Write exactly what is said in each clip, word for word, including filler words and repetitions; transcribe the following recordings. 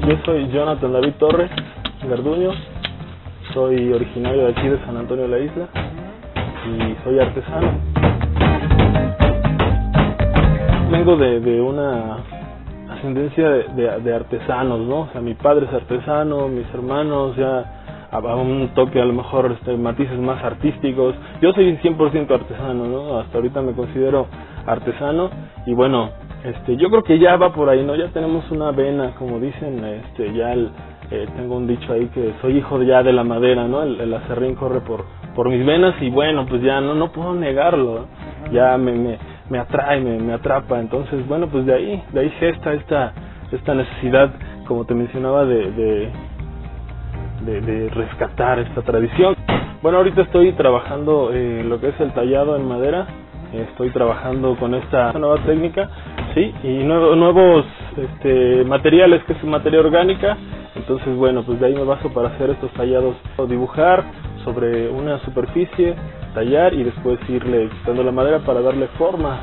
Yo soy Jonathan David Torres Garduño, soy originario de aquí de San Antonio de la Isla y soy artesano. Vengo de, de una ascendencia de, de, de artesanos, ¿no? O sea, mi padre es artesano, mis hermanos ya a un toque a lo mejor este, matices más artísticos. Yo soy cien por ciento artesano, ¿no? Hasta ahorita me considero artesano y bueno, este, yo creo que ya va por ahí, ¿no? Ya tenemos una vena, como dicen, este, ya el, eh, tengo un dicho ahí que soy hijo ya de la madera, ¿no? El, el aserrín corre por por mis venas y bueno, pues ya no no puedo negarlo, ¿no? Ya me, me me atrae, me, me atrapa, entonces bueno, pues de ahí, de ahí gesta esta esta necesidad, como te mencionaba, de, de De, de rescatar esta tradición. Bueno, ahorita estoy trabajando eh, lo que es el tallado en madera, estoy trabajando con esta nueva técnica, sí, y nuevo, nuevos este, materiales, que es materia orgánica. Entonces bueno, pues de ahí me baso para hacer estos tallados, dibujar sobre una superficie, tallar y después irle quitando la madera para darle forma.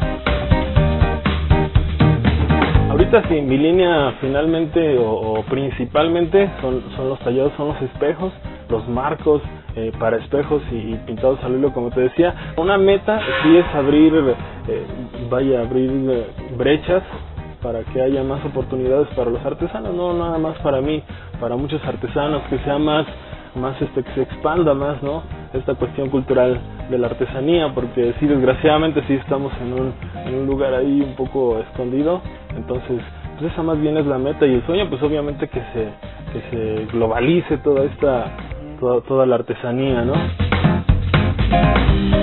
Ahorita sí, mi línea finalmente o, o principalmente son, son los tallados, son los espejos, los marcos eh, para espejos y, y pintados al hilo, como te decía. Una meta sí es abrir, eh, vaya, abrir eh, brechas para que haya más oportunidades para los artesanos, no nada más para mí, para muchos artesanos, que sea más, más este, que se expanda más, ¿no? Esta cuestión cultural de la artesanía, porque sí, desgraciadamente sí estamos en un, en un lugar ahí un poco escondido. Entonces, pues esa más bien es la meta y el sueño, pues obviamente que se que se globalice toda esta toda, toda la artesanía, ¿no?